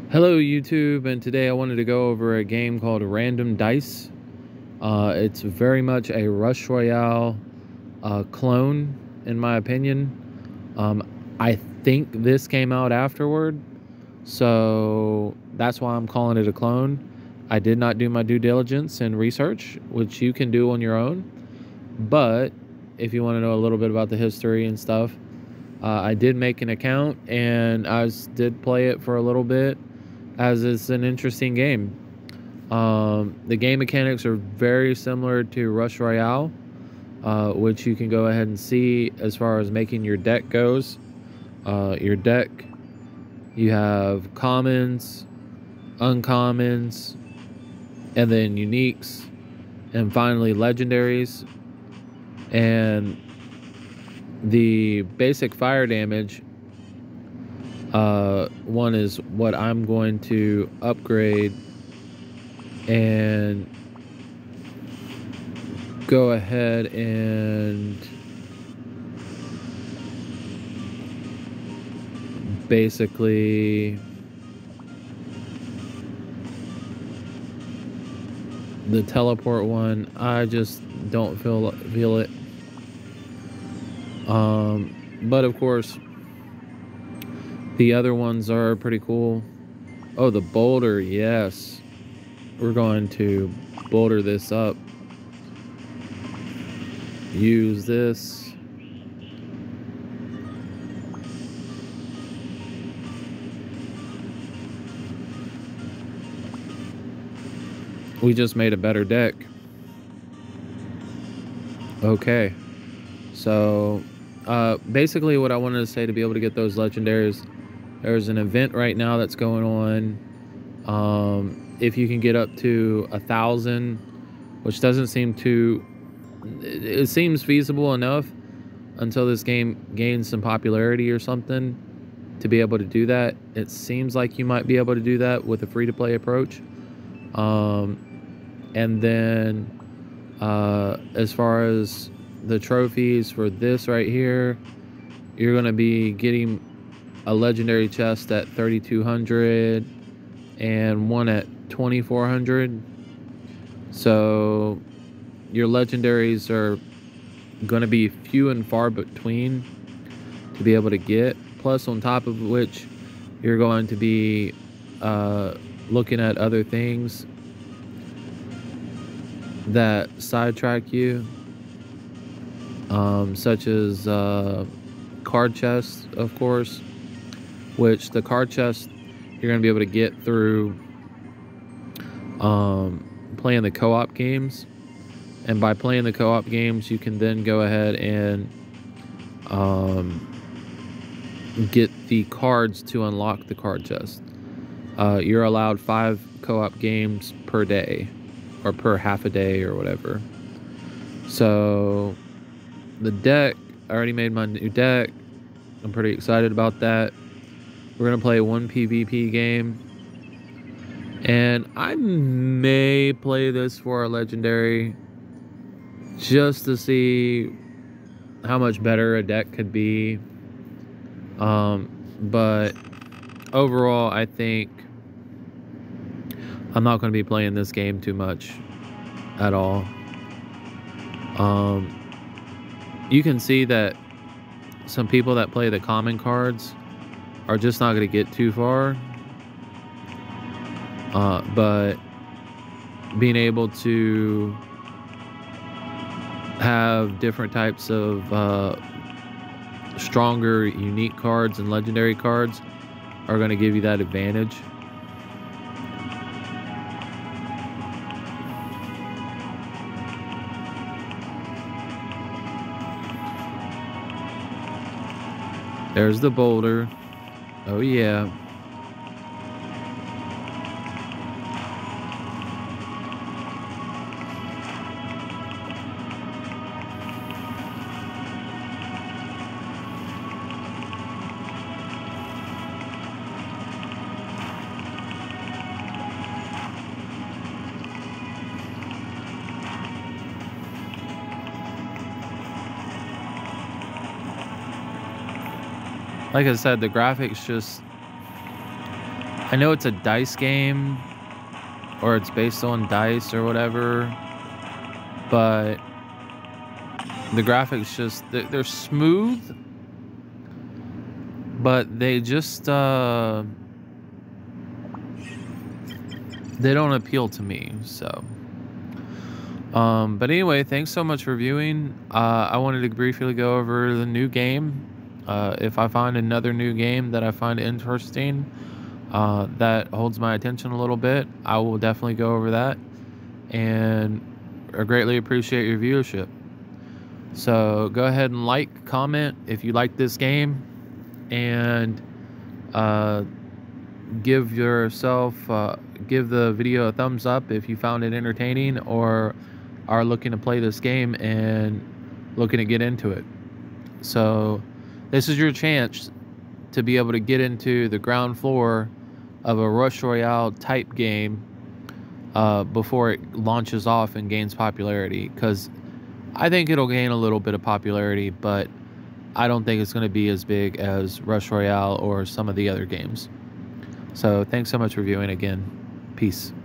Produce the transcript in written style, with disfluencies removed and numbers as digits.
Hello YouTube, and today I wanted to go over a game called Random Dice. It's very much a Rush Royale clone, in my opinion. I think this came out afterward, so that's why I'm calling it a clone. I did not do my due diligence and research, which you can do on your own, but if you want to know a little bit about the history and stuff, I did make an account and did play it for a little bit, as it's an interesting game. The game mechanics are very similar to Rush Royale, which you can go ahead and see as far as making your deck goes. Your deck, you have commons, uncommons, and then uniques, and finally legendaries. And the basic fire damage, one is what I'm going to upgrade and go ahead and basically the teleport one, I just don't feel it. But of course the other ones are pretty cool. Oh, the boulder, yes. We're going to boulder this up. Use this. We just made a better deck. Okay. So, basically what I wanted to say to be able to get those legendaries, there's an event right now that's going on. If you can get up to 1,000, which doesn't seem too, it seems feasible enough until this game gains some popularity or something to be able to do that. It seems like you might be able to do that with a free-to-play approach. And then as far as the trophies for this right here, you're going to be getting a legendary chest at 3,200 and one at 2,400. So your legendaries are going to be few and far between to be able to get. Plus, on top of which, you're going to be looking at other things that sidetrack you, such as card chests, of course, which the card chest you're going to be able to get through playing the co-op games. And by playing the co-op games, you can then go ahead and get the cards to unlock the card chest. You're allowed 5 co-op games per day, or per half a day, or whatever. So the deck, I already made my new deck. I'm pretty excited about that. We're gonna play one PvP game, and I may play this for a legendary just to see how much better a deck could be. But overall, I think I'm not going to be playing this game too much at all. You can see that some people that play the common cards are just not going to get too far. But being able to have different types of stronger, unique cards and legendary cards are going to give you that advantage. There's the boulder. Oh yeah. Like I said, the graphics just I know it's a dice game, or it's based on dice or whatever, but the graphics just, they're smooth, but they just, they don't appeal to me, so. But anyway, thanks so much for viewing. I wanted to briefly go over the new game. If I find another new game that I find interesting, that holds my attention a little bit, I will definitely go over that, and I greatly appreciate your viewership. So go ahead and like, comment if you like this game, and give the video a thumbs up if you found it entertaining or are looking to play this game and looking to get into it. So this is your chance to be able to get into the ground floor of a Rush Royale type game before it launches off and gains popularity, because I think it'll gain a little bit of popularity, but I don't think it's going to be as big as Rush Royale or some of the other games. So thanks so much for viewing again. Peace.